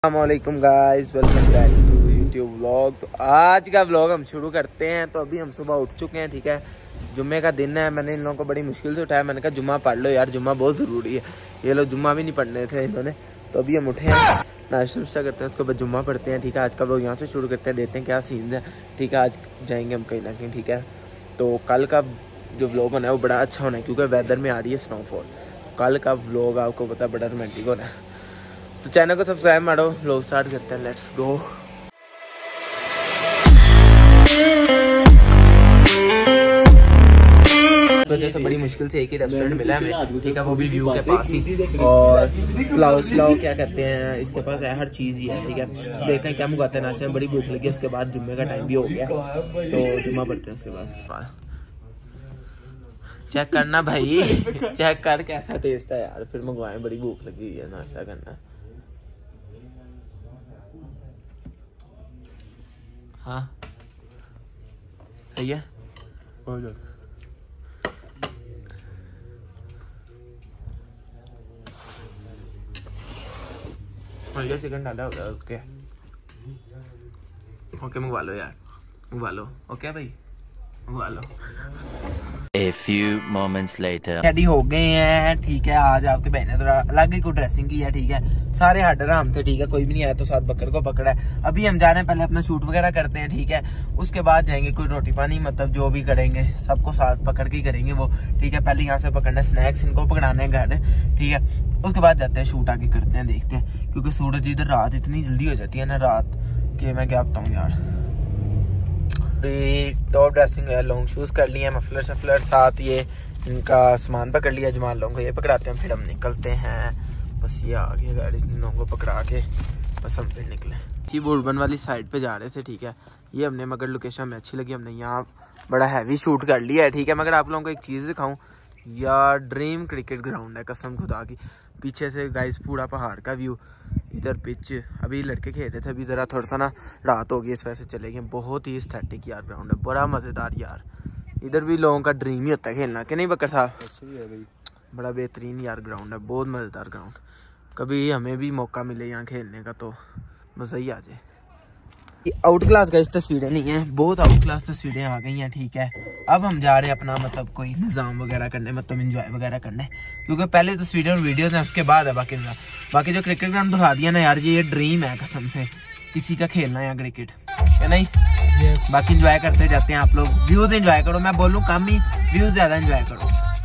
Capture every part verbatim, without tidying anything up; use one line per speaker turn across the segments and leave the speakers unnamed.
अस्सलामुअलैकुम guys, welcome back to YouTube vlog. तो आज का व्लॉग हम शुरू करते हैं। तो अभी हम सुबह उठ चुके हैं, ठीक है। जुम्मे का दिन है। मैंने इन लोगों को बड़ी मुश्किल से उठाया। मैंने कहा जुम्मा पढ़ लो यार, जुम्मा बहुत ज़रूरी है। ये लोग जुम्मा भी नहीं पढ़ने थे इन्होंने। तो अभी हम उठे हैं, नाश्ता नुश्ता करते हैं, उसके बाद जुम्मा पढ़ते हैं, ठीक है। आज का व्लॉग यहाँ से शुरू करते हैं, देखते हैं क्या सीन है, ठीक है। आज जाएंगे हम कहीं ना कहीं, ठीक है। तो कल का जो व्लॉग होना है वो बड़ा अच्छा होना है, क्योंकि वेदर में आ रही है स्नोफॉल। कल का व्लॉग आपको पता है बड़ा रोमांटिक होना है। तो चैनल को सब्सक्राइब मारो, व्लॉग स्टार्ट करते हैं, लेट्स गो। वजह से बड़ी मुश्किल से एक ही रेस्टोरेंट मिला है हमें, ठीक है, वो भी व्यू के पास ही। और पुलाव स्लाव क्या कहते हैं, इसके पास है, हर चीज़ ही है, ठीक है। देखते हैं क्या मंगाते हैं नाश्ते में। बड़ी भूख लगी, उसके बाद जुम्मे का टाइम भी हो गया, तो जुम्मा पढ़ते हैं उसके बाद। चेक करना भाई, चेक कर कैसा टेस्ट है यार, फिर मंगवाए। बड़ी भूख लगी है, नाश्ता करना। हाँ सही है। हल्का चिकन डाला होगा उसके। ओके मंगवा लो यार, मंगवा लो। ओके भाई मंगवा लो।
A few moments later.
Ready हो गए हैं, ठीक है। आज आपके भाई ने थोड़ा अलग ही को ड्रेसिंग की है, ठीक है। सारे हट हम थे, ठीक है, कोई भी नहीं आया। तो साथ बकर को पकड़ा है। अभी हम जा रहे हैं, पहले अपना शूट वगैरह करते हैं, ठीक है। उसके बाद जाएंगे कोई रोटी पानी, मतलब जो भी करेंगे सबको साथ पकड़ के ही करेंगे वो, ठीक है। पहले यहाँ से पकड़ना स्नैक्स, इनको पकड़ाने हैं घर, ठीक है। उसके बाद जाते हैं शूट आगे करते हैं, देखते हैं। क्योंकि सूरज इधर रात इतनी जल्दी हो जाती है ना, रात के मैं क्या बताऊँ यार। टॉप ड्रेसिंग है, लॉन्ग शूज कर लिए, मफलर शफलर, साथ ये इनका सामान पकड़ लिया। जमाल लोगों को ये पकड़ाते हैं, फिर हम निकलते हैं। बस ये आ गया गाड़ी, इन लोगों को पकड़ा के बस हम फिर निकले जी। बुरबन वाली साइड पे जा रहे थे, ठीक है। ये हमने मगर लोकेशन में अच्छी लगी, हमने यहाँ बड़ा हैवी शूट कर लिया है, ठीक है। मगर आप लोगों को एक चीज़ दिखाऊँ यार, ड्रीम क्रिकेट ग्राउंड है कसम खुदा की। पीछे से गाइस पूरा पहाड़ का व्यू, इधर पिच। अभी लड़के खेल रहे थे, अभी ज़रा थोड़ा सा ना रात हो गई, इस वजह से चले गए। बहुत ही एस्थेटिक यार ग्राउंड है, बड़ा मज़ेदार यार। इधर भी लोगों का ड्रीम ही होता है खेलना, कि नहीं बकर साहब? बड़ा बेहतरीन यार ग्राउंड है, बहुत मज़ेदार ग्राउंड। कभी हमें भी मौका मिले यहाँ खेलने का तो मज़ा ही आ जाए। आउट क्लास का इस तस्वीरें नहीं है, बहुत आउट क्लास तस्वीरें आ गई हैं, ठीक है। अब हम जा रहे हैं अपना मतलब कोई निज़ाम वगैरह करने, मतलब एंजॉय वगैरह करने, क्योंकि पहले तस्वीरें और वीडियोस हैं, उसके बाद है बाकी बाकी जो क्रिकेट ग्राउंड दिखा दिया ना यार, ये ड्रीम है कसम से किसी का खेलना है क्रिकेट, है नहीं। yes. बाकी एंजॉय करते जाते हैं आप लोग, व्यूज एंजॉय करो। मैं बोलूँ कम ही, व्यूज ज़्यादा एंजॉय करो।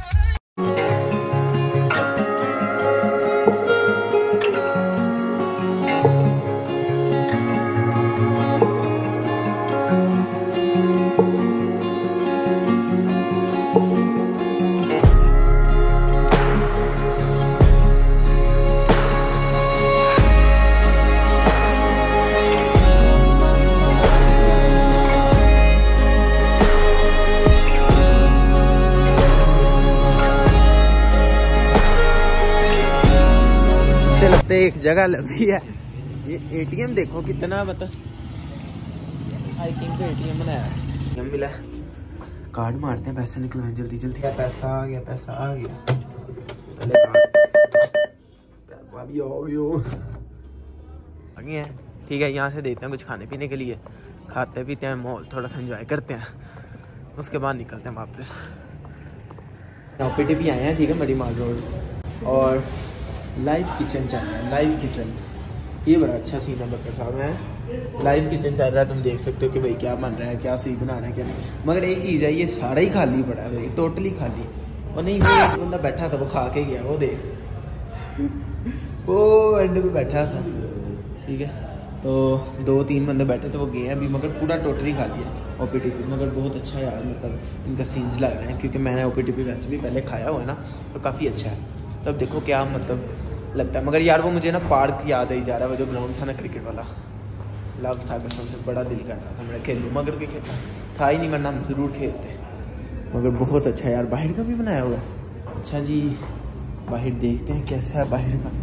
लगते एक जगह लगी है, ये एटीएम देखो कितना, मतलब हाइकिंग का एटीएम बनाया है। मिला, कार्ड मारते हैं, पैसे निकलवाएं जल्दी जल्दी। पैसा आ गया, पैसा आ गया, पैसा भी हो गया, आ गया है, ठीक है। यहाँ से देते हैं कुछ खाने पीने के लिए, खाते पीते हैं, मॉल थोड़ा सा एंजॉय करते हैं, उसके बाद निकलते हैं वापस। ओपीटी भी आए हैं, ठीक है, बड़ी माल रोड। और लाइव किचन चल रहा है, लाइव किचन, ये बड़ा अच्छा सीन है बकर साहब है। लाइव किचन चल रहा है, तुम देख सकते हो कि भाई क्या बन रहा है, क्या सीन बना रहा है, क्या नहीं। मगर एक चीज़ है, ये सारा ही खाली पड़ा है भाई, टोटली खाली। और नहीं, वो एक बंदा बैठा था, वो खा के गया, वो देख वो एंड पे बैठा था, ठीक है। तो दो तीन बंदे बैठे थे, वो गए अभी, मगर पूरा टोटली खाली है ओ पी टी पी। मगर बहुत अच्छा यार, मतलब इनका सीन्स लग रहे हैं, क्योंकि मैंने ओ पी टी पी वैसे भी पहले खाया हुआ है ना, तो काफ़ी अच्छा है। तब देखो क्या मतलब लगता है। मगर यार वो मुझे ना पार्क याद ही जा रहा है, वो जो ग्राउंड था ना क्रिकेट वाला, लव था कसम से, बड़ा दिल कर रहा था मेरा खेलूँ, मगर के खेलता था ही नहीं, वरना हम ज़रूर खेलते। मगर बहुत अच्छा यार, बाहर का भी बनाया हुआ है। अच्छा जी, बाहर देखते हैं कैसा है बाहर का।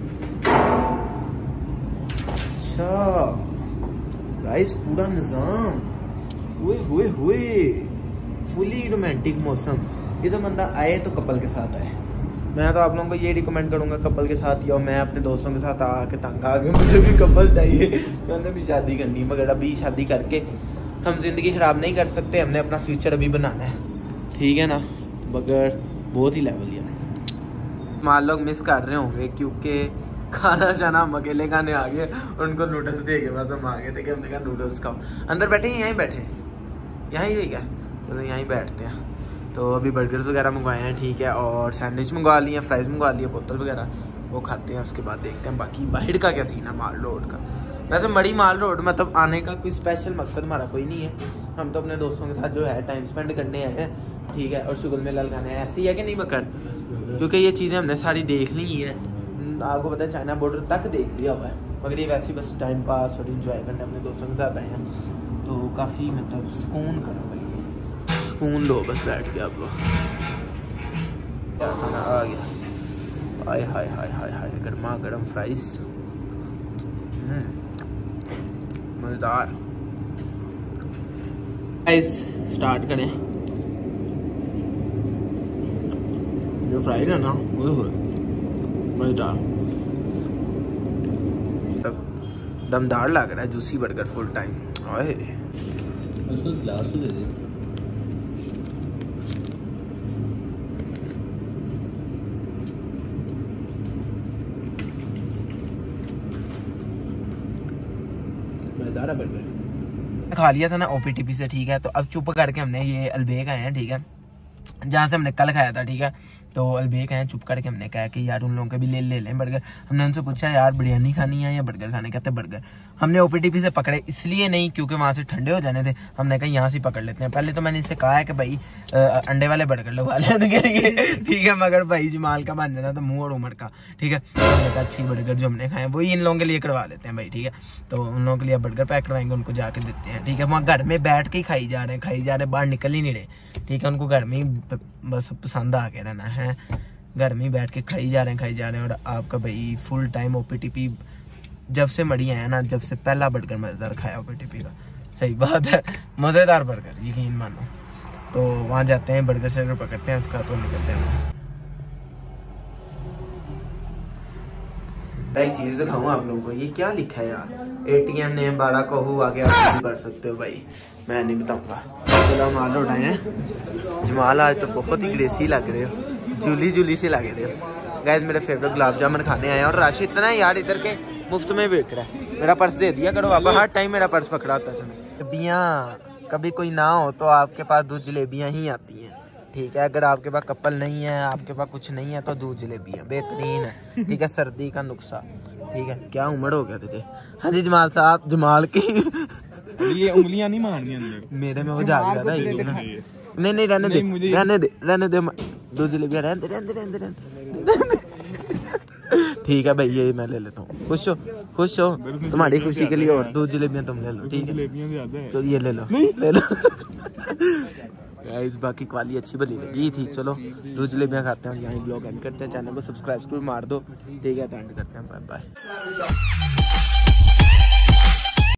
अच्छा गाइस, पूरा निज़ाम, हुए हुए हुए फुली रोमांटिक मौसम। ये तो बंदा आए तो कपल के साथ आए, मैं तो आप लोगों को ये रिकमेंड करूँगा कपल के साथ या मैं अपने दोस्तों के साथ आके तंग आ गया, मुझे भी कपल चाहिए, मैंने भी शादी करनी है, मगर अभी शादी करके हम ज़िंदगी ख़राब नहीं कर सकते, हमने अपना फ्यूचर अभी बनाना है, ठीक है ना। मगर बहुत ही लेवल है। मान लोग मिस कर रहे होंगे क्योंकि खाना शाना हम अकेले खाने आ गए, उनको नूडल्स दे के बस हम आ गए थे कि हमने कहा नूडल्स खाओ। अंदर बैठे हैं, यहीं बैठे यहीं ठीक है, चलो यहीं बैठते हैं। तो अभी बर्गर्स वगैरह मंगवाए हैं, ठीक है, और सैंडविच मंगवा लिए, फ्राइज़ मंगवा लिए, बोतल वगैरह वो खाते हैं, उसके बाद देखते हैं बाकी बाहर का क्या सीन है माल रोड का। वैसे मड़ी माल रोड मतलब आने का कोई स्पेशल मकसद हमारा कोई नहीं है, हम तो अपने दोस्तों के साथ जो है टाइम स्पेंड करने आए हैं, ठीक है, और शुगर में लल खाने ऐसे ही है कि नहीं बकर, क्योंकि ये चीज़ें हमने सारी देख ली हैं, आपको पता है चाइना बॉर्डर तक देख लिया हुआ है, मगर ये वैसे ही बस टाइम पास और इन्जॉय करने अपने दोस्तों के साथ आए हैं, तो काफ़ी मतलब सुकून करो भाई, सुकून लो बस बैठ के आप लोग। क्या खाना आ गया, हाय हाय हाय हाय हाय, गर्मा गर्म फ्राइज, मज़ेदार। फ्राइज स्टार्ट करें, जो फ्राइज है ना वो मज़ेदार, तब दमदार लग रहा है, जूसी बर्गर फुल टाइम। ओए
उसको ग्लास तो दे दे।
मज़ेदार है बर्गर। खा लिया था ना ओपीटीपी से, ठीक है, तो अब चुप करके हमने ये अलबेक आए हैं, ठीक है, जहाँ से हमने कल खाया था, ठीक है, तो अलबेक हैं, चुप करके हमने कहा कि यार उन लोगों के भी ले ले लें बर्गर। हमने उनसे पूछा यार बिरयानी खानी है या बर्गर खाने, कहते बर्गर। हमने ओपीटीपी से पकड़े इसलिए नहीं क्योंकि वहाँ से ठंडे हो जाने थे, हमने कहा यहाँ से पकड़ लेते हैं। पहले तो मैंने इससे कहा है कि भाई अंडे वाले बर्गर लगवा लें उनके लिए, ठीक है, मगर भाई जमाल का बन जाना तो मुँह और उमर का, ठीक है, हमने कहा अच्छी बर्गर जो हमने खाए वही इन लोगों के लिए करवा लेते हैं भाई, ठीक है, तो उन लोगों के लिए बर्गर पैक करवाएंगे, उनको जाके देते हैं, ठीक है। वहाँ घर में बैठ के ही खाई जा रहे हैं खाई जा रहे हैं बाहर निकल ही नहीं रहे, ठीक है, उनको घर में ही बस पसंद आ के रहना है, घर में बैठ के खाई जा रहे हैं खाई जा रहे हैं। और आपका भाई फुल टाइम ओपीटीपी जब से मड़ी आया ना, जब से पहला बर्गर मज़ेदार खाया ओपीटीपी का, सही बात है, मज़ेदार बर्गर यकीन मानो। तो वहाँ जाते हैं बर्गर शर्गर पकड़ते हैं उसका, तो निकलते हैं। एक चीज़ दिखाऊँ आप लोगों को, ये क्या लिखा है यार, एटीएम ने बारह कहू आगे आप पढ़ सकते हो भाई, मैं नहीं बताऊँगा। चलो हम आलू उठाए हैं, जमाल आज तो बहुत ही ग्रेसी लग रहे हो, जूली जूली से लग रहे हो। गैस मेरे फेवरेट गुलाब जामुन खाने आए हैं, और रश इतना है यार इधर के, मुफ्त में बेच रहा है। मेरा पर्स दे दिया करो आप, हर टाइम मेरा पर्स पकड़ा होता है। जलेबियाँ कभी कोई ना हो तो आपके पास दूध जलेबियाँ ही आती हैं, ठीक है, अगर आपके पास कपल नहीं है, आपके पास कुछ नहीं है, तो दूध जलेबियाँ बेहतरीन है, ठीक है, सर्दी का नुस्खा, ठीक है। क्या उम्र हो गया तुझे? हाँ जी जमाल साहब, जमाल की
ये उंगलियां नहीं मारनी अंदर,
मेरे में वो जा गया था ये ना, नहीं नहीं रहने दे रहने दे रहने दे, दो जलेबियाँ रहने दे रहने दे रहने दे, ठीक है भाई ये मैं ले लेता हूँ। खुश हो खुश हो, तुम्हारी खुशी के लिए और दो जलेबियाँ तुम ले लो, ठीक है, चलो ये ले लो ले लो गाइस, बाकी क्वालिटी अच्छी बनी लगी थी। चलो दो जलेबियाँ खाते हैं और यहीं ब्लॉग एंड करते हैं। चैनल को सब्सक्राइब जरूर मार दो, ठीक है, तो एंड करते हैं, बाय बाय।